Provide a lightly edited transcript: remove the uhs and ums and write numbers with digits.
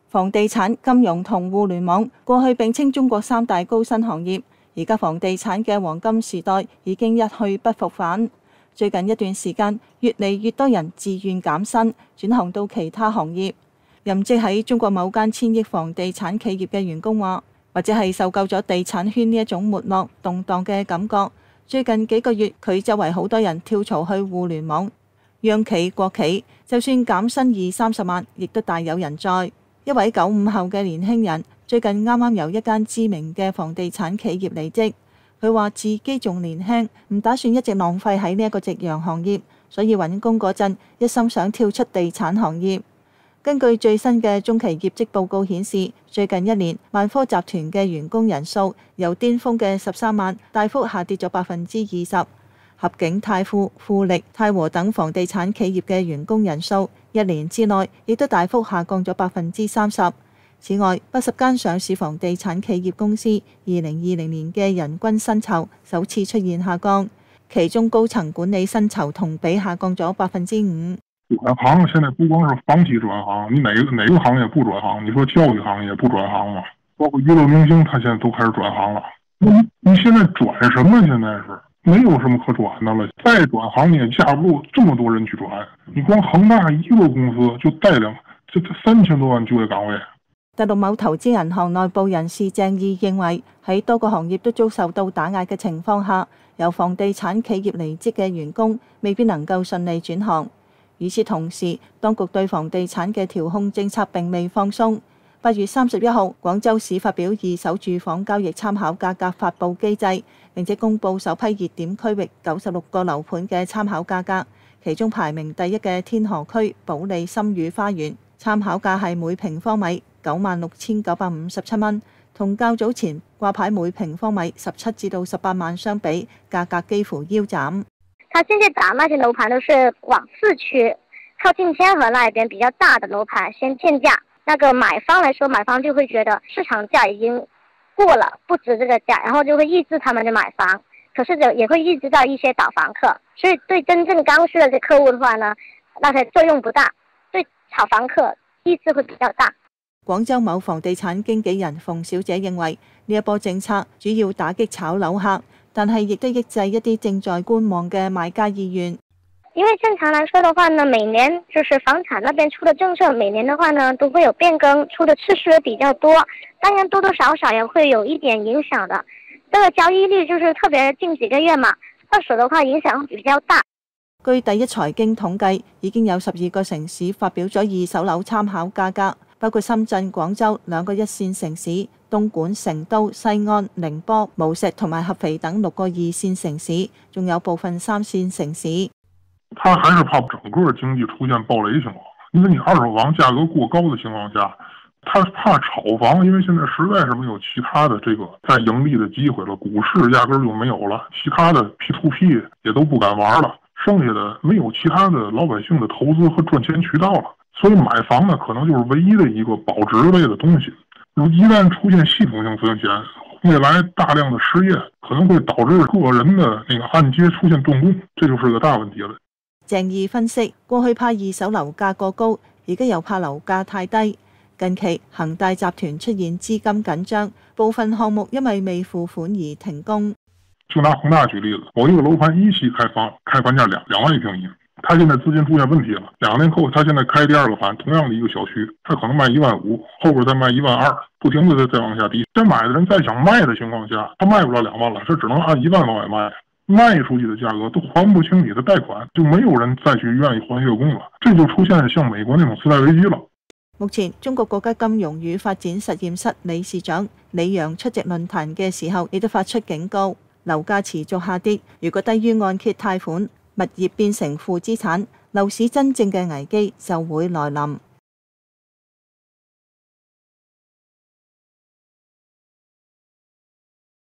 房地產、金融同互聯網過去並稱中國三大高薪行業，而家房地產嘅黃金時代已經一去不復返。最近一段時間，越嚟越多人自願減薪，轉行到其他行業。任職喺中國某間千億房地產企業嘅員工話，或者係受夠咗地產圈呢一種沒落動盪嘅感覺。最近幾個月，佢周圍好多人跳槽去互聯網，央企、國企，就算減薪20-30萬，亦都大有人在。一位95後嘅年輕人，最近啱啱由一間知名嘅房地產企業離職。佢話自己仲年輕，唔打算一直浪費喺呢一個夕陽行業，所以揾工嗰陣一心想跳出地產行業。根據最新嘅中期業績報告顯示，最近一年萬科集團嘅員工人數由巔峰嘅13萬大幅下跌咗20%。合景、泰富、富力、泰和等房地產企業嘅員工人數一年之內亦都大幅下降咗30%。此外，80間上市房地產企業公司2020年嘅人均薪酬首次出現下降，其中高層管理薪酬同比下降咗5%。 轉行現在不光是房企轉行，你哪個行業不轉行？你說教育行業不轉行嗎？包括娛樂明星，他現在都開始轉行了。你現在轉什麼？現在是沒有什麼可轉的了。再轉行你也架不住這麼多人去轉。你光恒大一個公司就帶領這3000多萬就業崗位。 大陸某投資銀行內部人士鄭義認為，喺多個行業都遭受到打壓嘅情況下，由房地產企業離職嘅員工未必能夠順利轉行。與此同時，當局對房地產嘅調控政策並未放鬆。8月31號，廣州市發表二手住房交易參考價格發布機制，並且公佈首批熱點區域96個樓盤嘅參考價格，其中排名第一嘅天河區保利心宇花園，參考價係每平方米96,957蚊，同較早前掛牌每平方米17至到18萬相比，價格幾乎腰斬。 他現在打那些樓盤都是廣四區靠近天河那邊比較大的樓盤先建價，那個買方來說，買方就會覺得市場價已經過了，不值這個價，然後就會抑制他們的買房，可是也會抑制到一些倒房客，所以對真正剛需的這客戶的話呢，那些作用不大，對炒房客抑制會比較大。 廣州某房地產經紀人馮小姐認為，呢一波政策主要打擊炒樓客，但係亦都抑制一啲正在觀望嘅買家意願。 因為正常來說的話呢，每年就是房產那邊出的政策，每年的話呢都會有變更，出的次數也比較多，當然多多少少也會有一點影響的。這個交易率就是特別近幾個月嘛，二手的話影響比較大。 據第一財經統計，已經有12個城市發表咗二手樓參考價格，包括深圳、廣州2個一線城市，東莞、成都、西安、寧波、無錫同埋合肥等6個二線城市，仲有部分3線城市。 他還是怕整個經濟出現暴雷情況，因為你二手房價格過高的情況下，他怕炒房，因為現在實在是沒有其他的這個再盈利的機會了，股市壓根就沒有了，其他的 P2P 也都不敢玩了，剩下的沒有其他的老百姓的投資和賺錢渠道了，所以買房呢可能就是唯一的一個保值類的東西。一旦出現系統性風險，未來大量的失業可能會導致個人的那個按揭出現斷供，這就是個大問題了。 鄭義分析，過去怕二手樓價過高，而家又怕樓價太低。近期恒大集團出現資金緊張，部分項目因為未付款而停工。 就拿恒大舉例子，某一個樓盤一期開盤價2萬一平米，他現在資金出現問題了，2年後他現在開第二個盤，同樣的一個小區，他可能賣1.5萬，後邊再賣1.2萬，不停的再往下跌。先買的人再想賣的情況下，他賣不了2萬了，這只能按1萬往外賣。賣出去的價格都還不清你的貸款，就沒有人再去願意還月供了，這就出現像美國那種次貸危機了。 目前，中國國家金融與發展實驗室理事長李陽出席論壇嘅時候，亦都發出警告：樓價持續下跌，如果低於按揭貸款，物業變成負資產，樓市真正嘅危機就會來臨。